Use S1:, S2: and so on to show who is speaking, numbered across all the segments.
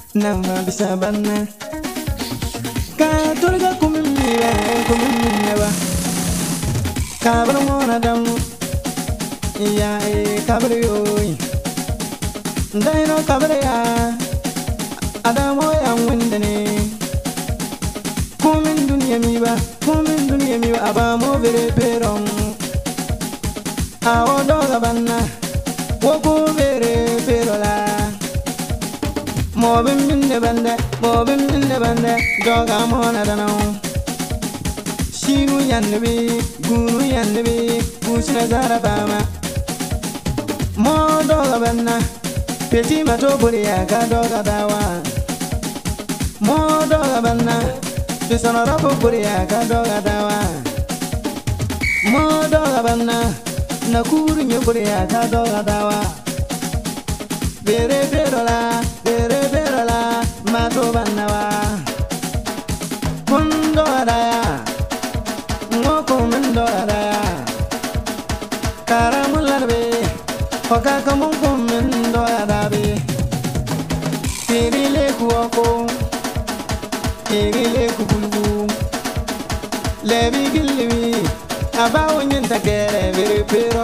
S1: nama bisa banna ka turga kumimmi ba ka bar mona dam ya kabar yoy dai no kabar ya adamo ya windane kumin dunya mi ba aba mo bere perom awo doga banna wo ko bere perola mo bim minne bande doga mona dano shiru yanbe guru yanbe kusina zara bama mo doga banna peti mato buriya ka doga dawa mo doga banna bisana rabu buriya ka doga dawa mo doga banna na kuru nye buriya ka doga dawa bere berola mato banna wa kundo adaya ngoko mendo adaya karamularbe hoka kamun kumendo adabe tirile kuoko tirile kubulgu lebi gilwi abawo nyenta kere bere pero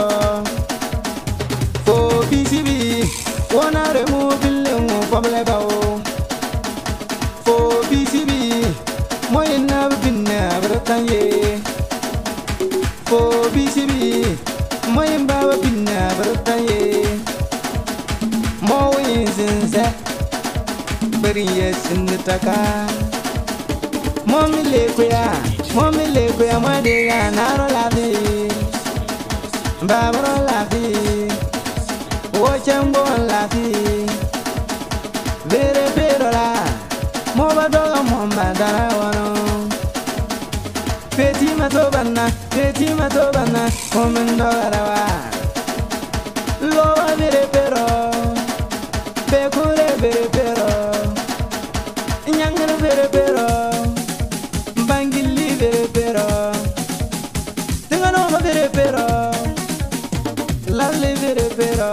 S1: fo bisibi wona remu bilengu foble bawo fo bisibi moyena binna bratanye fo bisibi moyen baba binna bratanye moyen zinze bariye sindaka momile kuya madiga naro lafi babro lafi wochambo lafi vere perola moba doga momba dara wano peti matobana komendo arawa lowa vere pero bekure vere pero nyangere vere pero bangili vere pero tingano ma vere pero lalle vere pero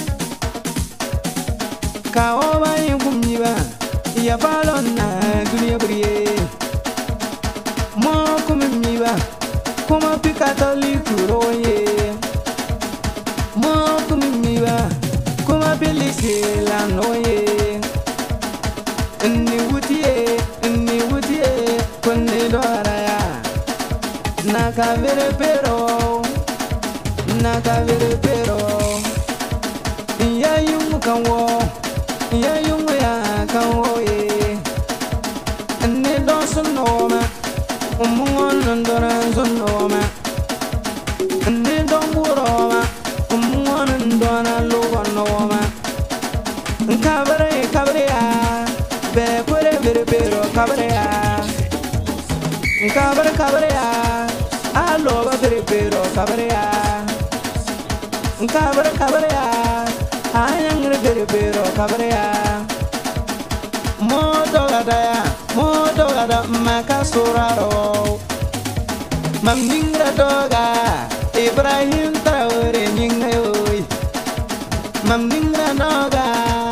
S1: kaoba yumniba ya balona dunia brie mo kummiba kuma pikatoli kuroye mo kummiba kuma bilisi la noye ni wutie kunni doraya naka vere pero ya yung kanwo ya yung ya kanwo ye ni don sunoma umungon ndoran sunoma ni don buroma umungon ndona lugonoma kabre ya be pore vere pero kabre ya alo ba vere pero kabre ya ayangre vere pero kabre ya modo gada makasuraro mamingra doga Ibrahim Traore ningayoy mamingra doga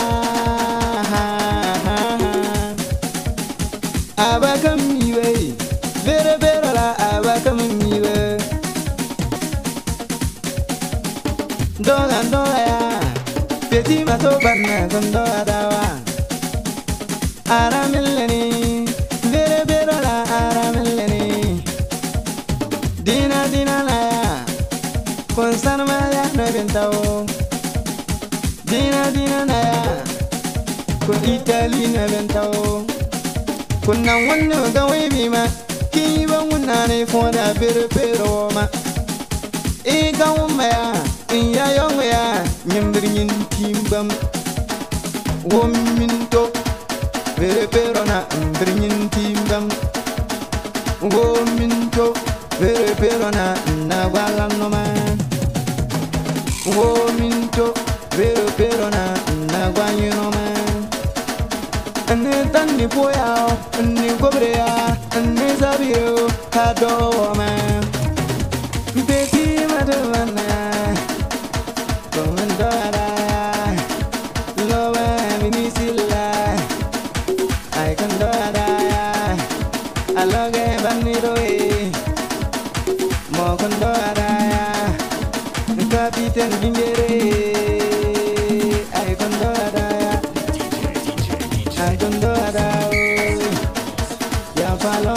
S1: abakam miwe vere la abakam miwe doga ya peti mato barna kondo adawa aramilleni vere la aramilleni dina la ya konsan ma ya na bentawo dina la ya kun Itali na bentawo kun nan wannan ga wai ma ki ban wannan ne fo da vere ma e ga umma ya in ya yon ya nyimbirin timbam wominto vere pero na mbrin timbam wominto vere pero na balan no man wominto vere pero na gwanyu no man ane tan ni poya ane gobrea ane zabiro kado man beti madana komandara lowa minisila capitaine Bingere ay kondo adaya ay kondo adao ya falo